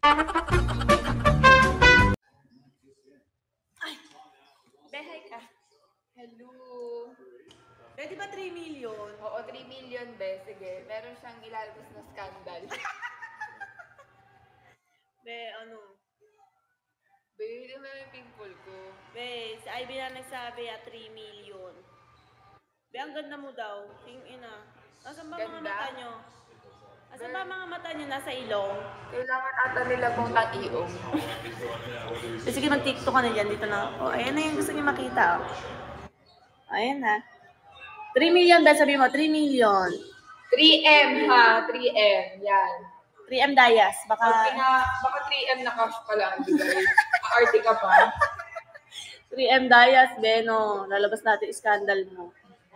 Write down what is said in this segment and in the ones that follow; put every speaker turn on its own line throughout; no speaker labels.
Ay, behay ka.
Hello.
Pwede ba 3 million?
Oo, 3 million, be. Sige, meron siyang ilalabas na scandal.
Be, ano?
Be, hindi mo yung pimple ko.
Be, si Ivy na nagsabi 3 million. Be, ang ganda mo daw. Ina. Nasaan ba mga
Ganda?
mata nyo? Nasaan ba mga mata nyo? Nasa ilong?
Kailangan ata nila kung tag-iong.
Sige, mag-tiktok ka na dyan. Dito na. Oh, ayan na yung gusto niyo makita. Ayan na. 3 million ba? Sabi mo, 3 million.
3M ha, 3M. Yan.
3M Dias. Baka
3M na cash pa lang, guys. Aarte ka pa.
3M Dias, Beno. Lalabas natin scandal mo.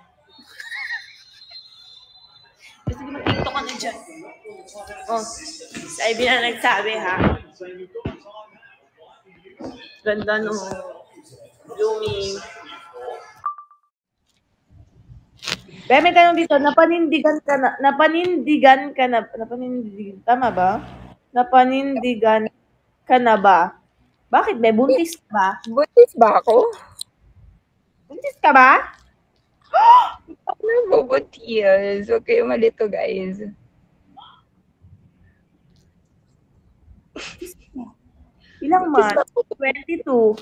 Sige, mag-tiktok ka na dyan. Oh, si Ivy na nagsabi, ha? Ganda, no? Blooming. Be, may tanong dito, napanindigan ka na, tama ba? Napanindigan ka na ba? Bakit, be? Buntis ka ba?
Buntis ba ako?
Buntis ka ba?
Ako na bubuntis. Huwag kayo malito, guys.
Ilang months? 22.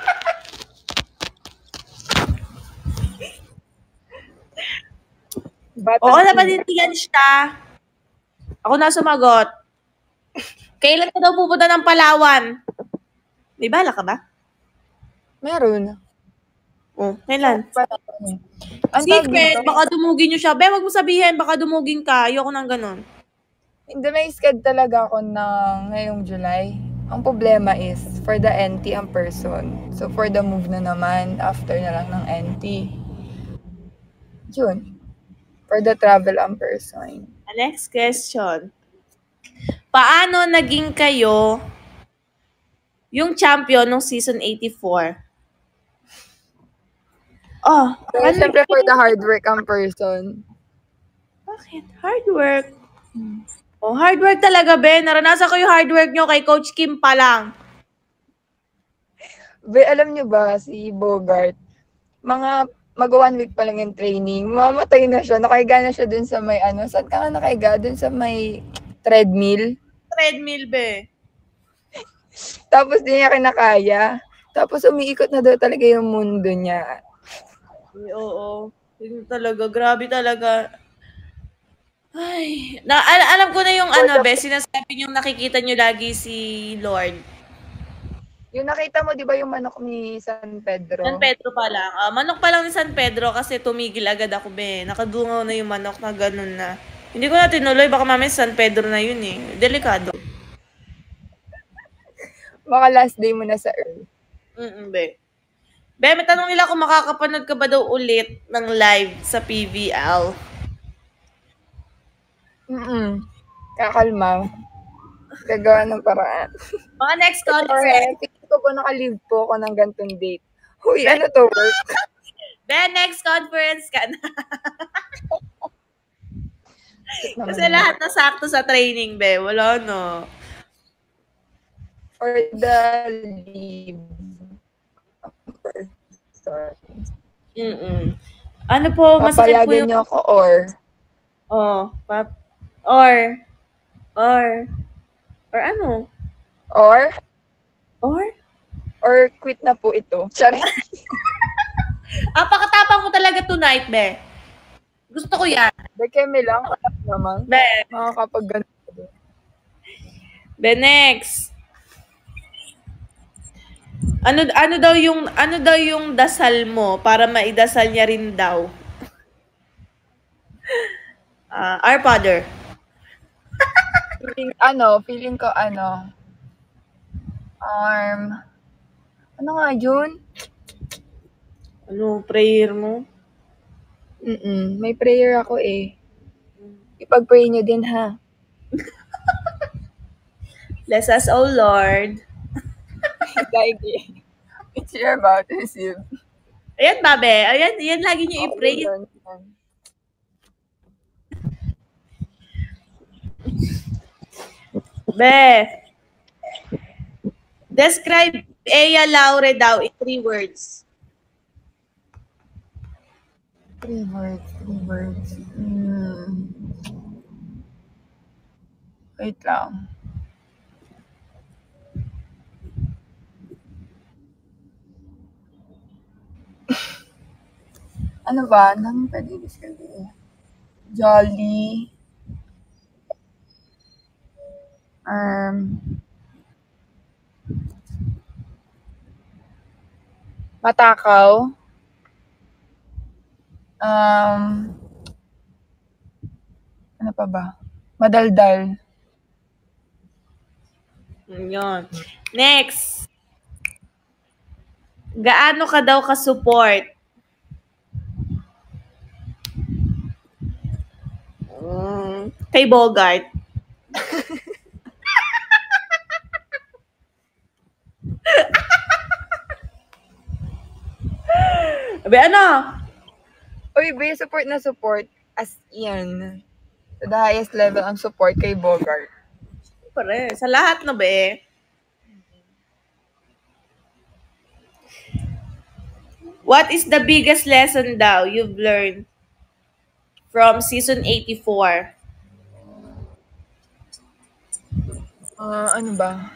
Oo, napanindigan siya. Ako na sumagot. Kailan ka daw pupunta ng Palawan? May bala ka ba?
Meron.
Oh, kailan?
Ang
Secret, baka dumugin nyo siya. Be, wag mo sabihin, baka dumugin ka. Ayoko nang ganun.
Hindi, may schedule talaga ako ng ngayong July. Ang problema is, for the NT ang person. So, for the move na naman, after na lang ng NT. Yun. For the travel ang person.
Next question. Paano naging kayo yung champion ng season 84? Oh,
So, syempre for the hard work ang person.
Bakit? Hard work. Oh, hard work talaga, Ben. Naranasan ko yung hard work nyo kay Coach Kim pa lang.
Be, alam nyo ba, si Bogart, mga mag-1 week pa lang yung training, mamatay na siya, nakahiga na siya dun sa may saan ka nga nakahiga? Dun sa may treadmill.
Treadmill, be.
Tapos di niya kinakaya. Tapos umiikot na daw talaga yung mundo niya.
Oo. Yun talaga. Grabe talaga. Ay. Alam ko na yung be. Sinasabi yung nakikita nyo lagi si Lord.
Yung nakita mo, di ba yung manok ni San Pedro?
San Pedro pa lang. Manok pa lang ni San Pedro kasi tumigil agad ako, be. Nakadungaw na yung manok na ganun na. Hindi ko na tinuloy. Baka mamaya San Pedro na yun eh. Delikado.
Baka last day mo na sa Earth.
Be. Be, may tanong nila kung makakapanood ka ba daw ulit ng live sa PVL.
Kakalma. Gagawa ng paraan.
Mga next conference.
Tingin ko po naka-leave po ako ng gantong date. Huy, ano to work?
Be, next conference ka na. Kasi lahat na sakto sa training, be. Wala, no.
For the leave. Sorry.
Ano po, masakit po
Papayagan niyo ako or?
Or ano?
Or quit na po ito. Sorry.
Pakatapang ko talaga tonight, be. Gusto ko yan.
Be, kemi lang. Naman.
Be.
Makakapag-ganito.
Be, next. Ano daw yung dasal mo para maidasal niya rin daw? Our Father.
Feeling ko ano nga yun?
Ano, prayer mo?
May prayer ako eh. Ipag-pray nyo din ha.
Bless us, O Lord.
It's your baptism.
Ayan, babe. Ayan lagi nyo i-pray. Be. Describe Ea Laure daw in 3 words.
3 words, 3 words. Wait lang. Ano ba? Anong pwede describe? Jolly. Matakaw. Ano pa ba? Madaldal.
Yun. Next. Gaano ka daw ka-support? Kay Bogart. Abe, ano?
Uy, be, support na support. As in, to the highest level ang support kay Bogart.
Pare, sa lahat na be. What is the biggest lesson daw you've learned from season 84?
Ano ba?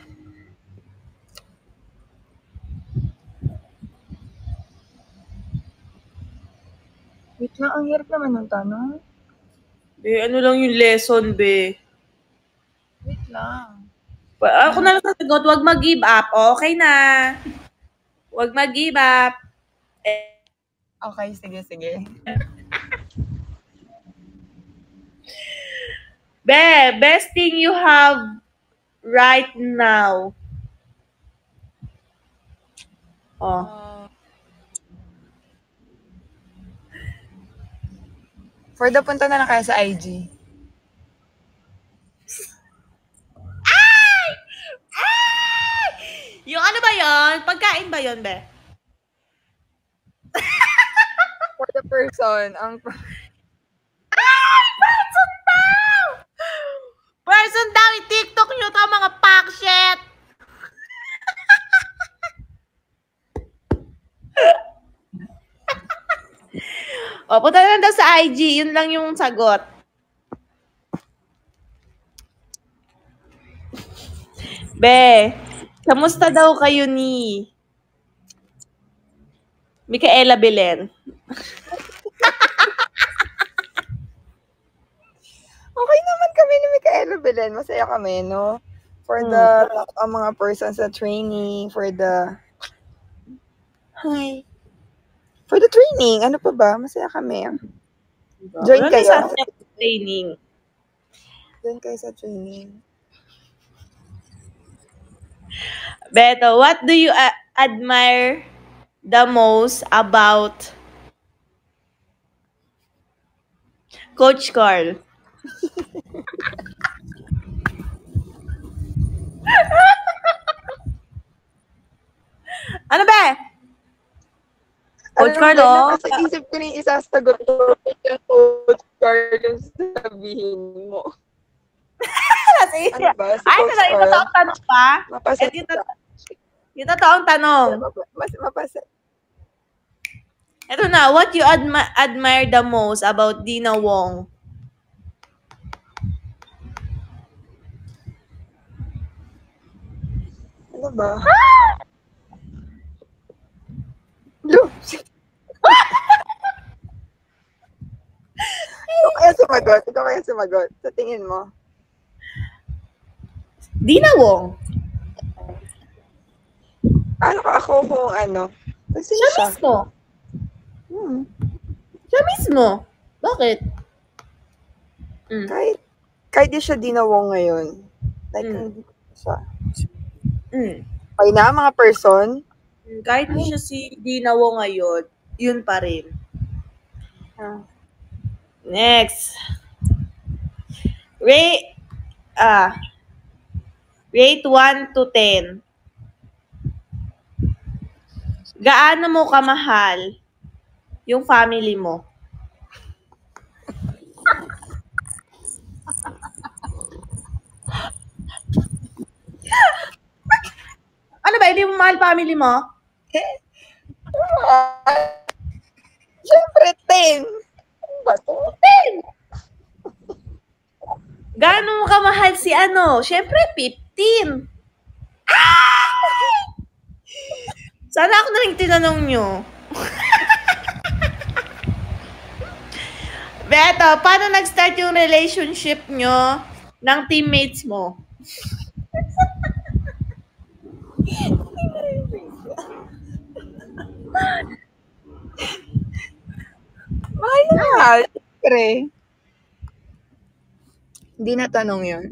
Wait lang, ang hirap naman ng tanong.
Be, ano lang yung lesson, be?
Wait lang.
Ako na lang sasagot, huwag mag-give up. Okay na. Huwag mag-give up.
Okay, sige.
Be, best thing you have right now.
For the punta na lang kaya sa IG.
Ay! Yung ano ba yon? Pagkain ba yon, be?
For the person,
Person daw! Person daw, i-TikTok nyo to, mga pakshit! Punta na daw sa IG. Yun lang yung sagot. Be, kamusta daw kayo ni Micaela Belen?
Okay naman kami ni Micaela Belen. Masaya kami, no? For the mga persons sa training, for the training. Ano pa ba? Masaya kami. Join kayo.
Sa training.
Join kayo sa training.
Beto, what do you admire the most about Coach Carl? Ano ba? Coach Carl,
Nasa isip ko na yung isasagot ko yung Coach Carl yung sabihin mo.
Ano ba? Ay, ito totoong tanong pa? Yung totoong tanong.
Mapasa.
Ito na, what you admire the most about Dina Wong?
Ano ba? Ikaw kaya sumagot. Sa tingin mo?
Dina Wong.
Ano ka ako kung ano?
Siya mismo. Siya mismo. Bakit?
Kahit di siya Dina Wong ngayon. Like, hindi siya. Okay na, mga person?
Kahit di siya si Dina Wong ngayon, yun pa rin. Next. Rate 1 to 10. Gaano mo kamahal yung family mo? Ano Hindi mo mahal family mo?
Siyempre, 10. Ano ba to? 10.
Gaano mo kamahal si ano? Siyempre, 15. Sana ako na rin tinanong nyo. Beto, paano nag-start yung relationship nyo ng teammates mo?
Mahal na mahal. Siyempre. Hindi na tanong yun.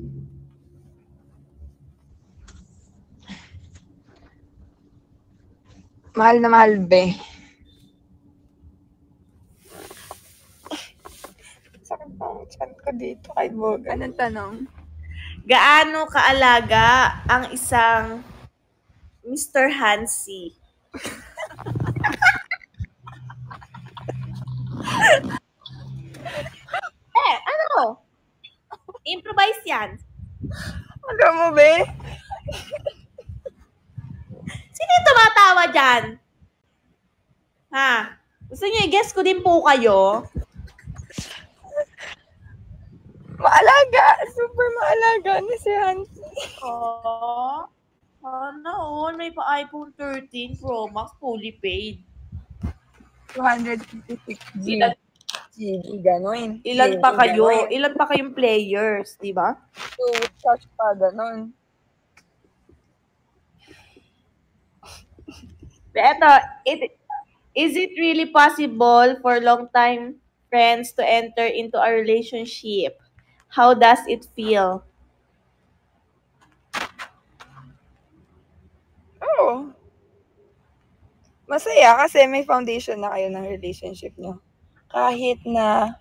Mahal na mahal, be. Sakit pa ang chan ko dito kay Bog. Anong tanong?
Gaano kaalaga ang isang Mr. Hansi? Ano? Improvise yan.
Ano mo, be?
Sino yung tumatawa dyan? Ha? Gusto niyo i-guess ko din po kayo?
Maalaga. Super maalaga na si Hansi.
Oh. Ano? May pa iPhone 13 Pro Max fully paid.
256
Ilan,
GB, gano'n.
ilan pa kayo? Ilan pa kayong players, di ba?
So, touch pa, gano'n.
Eto, is it really possible for long-time friends to enter into a relationship? How does it feel?
Oo. Masaya kasi may foundation na kayo ng relationship nyo. Kahit na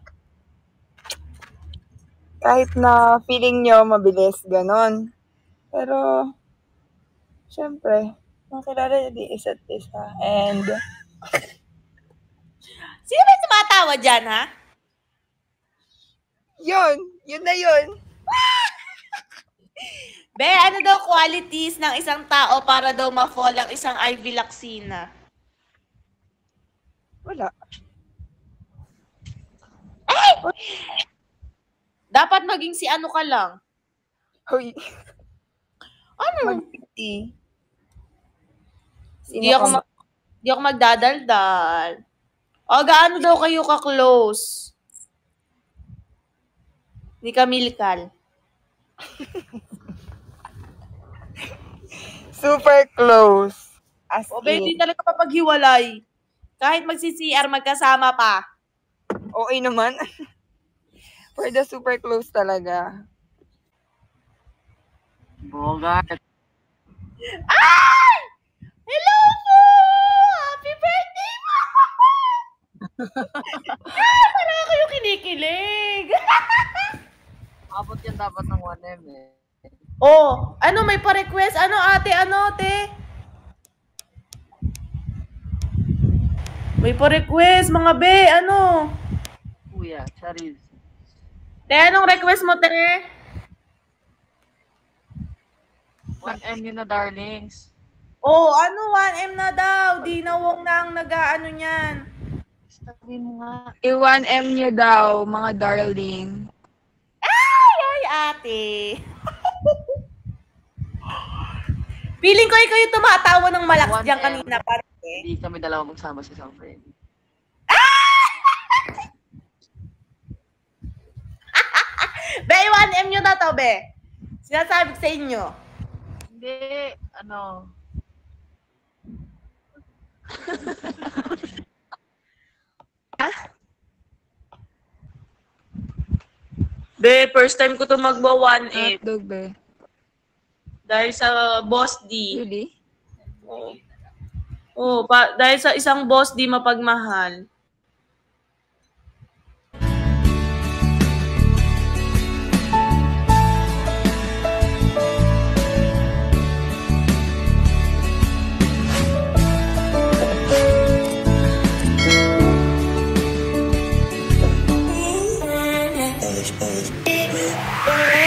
feeling nyo mabilis, ganon. Pero, syempre, makilala nyo di isa't isa. And,
Sino ba yung tumatawa dyan, ha?
yun na yun.
Be, ano daw qualities ng isang tao para daw ma-fall ang isang Ivy Lacsina?
Wala.
Dapat maging si ano ka lang.
Hoy,
Ano?
mag-50.
Di ako magdadaldal. O, gaano daw kayo ka-close? Ni Camille.
Super close. As
O, be,
in.
hindi talaga papaghiwalay. Kahit magsi-CR, magkasama pa.
Okay naman. For the super close talaga.
Bogart.
Ay! Hello po! Happy birthday mo! Parang ako yung kinikilig.
Abot yan dapat ng 1M eh.
Oh, ano may pa-request? Ano ate? May pa-request, mga be, ano?
Kuya, Charis.
Te, anong request mo, te?
1M yun na, darlings.
Oh, ano, 1M na daw. Di na wong na ang nag-ano niyan.
Sabihin mo nga.
I-1M nyo daw, mga darling.
Ay, ate. Feeling ko ikaw yung tumatawa ng malakas
1M.
dyan kanina, pare.
Hindi kami dalawa magsama sa isang friend.
Be, 1M nyo na to, be. Sinasabi ko sa inyo.
Hindi, ano.
Be, first time ko to magwa 1M.
Hotdog, be.
Dahil sa Boss D.
Really?
Oh, dahil sa isang Boss D mapagmahal.
Hey,